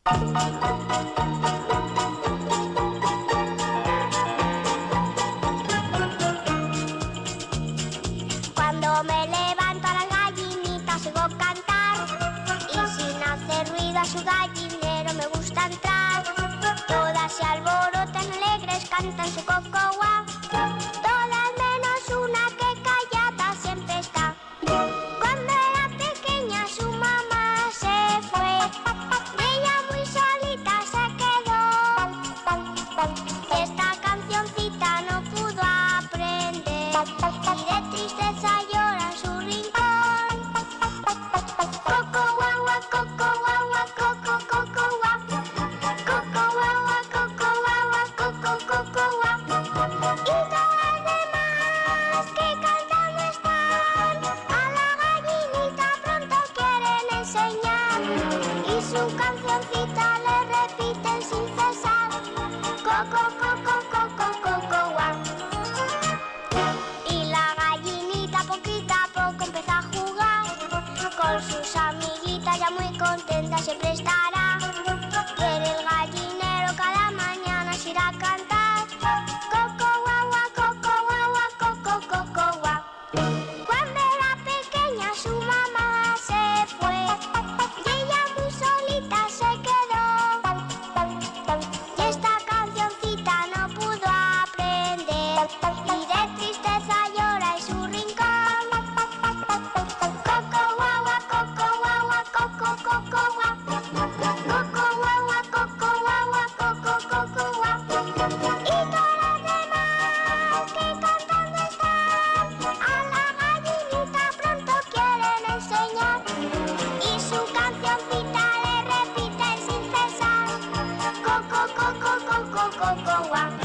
Cuando me levanto a las gallinitas oigo cantar, y sin hacer ruido a su gallinero me gusta entrar. Todas se alborotan alegres, cantan su coco-guau, todas menos una que callada siempre está. Cuando era pequeña su mamá se fue, y ella muy solita se quedó, y esta cancioncita no pudo aprender, y de tristeza llora en su rincón. Coco guagua, coco guagua, coco, coco guau, coco guagua, coco guagua, coco, coco guau. Y todas las demás que cantando están, a la gallinita pronto quieren enseñar, y su cancioncita le repiten sin cesar. Coco, coco, coco, coco guau. Y la gallinita poquito a poco empieza a jugar, con sus amiguitas ya muy contenta siempre estará. Pero el gallinero cada mañana se irá a cantar. Coco guagua, coco guagua, coco, coco guau. Cuando era pequeña su mamá se fue, y ella muy solita se quedó, y esta cancioncita no pudo aprender, y de tristeza llora en su rincón. Coco guagua, coco guagua, coco, coco guau, coco guagua, coco guagua, coco, coco guau. Y todas las demás que cantando están, a la gallinita pronto quieren enseñar, y su cancioncita le repiten sin cesar. Coco, coco, coco, coco guau.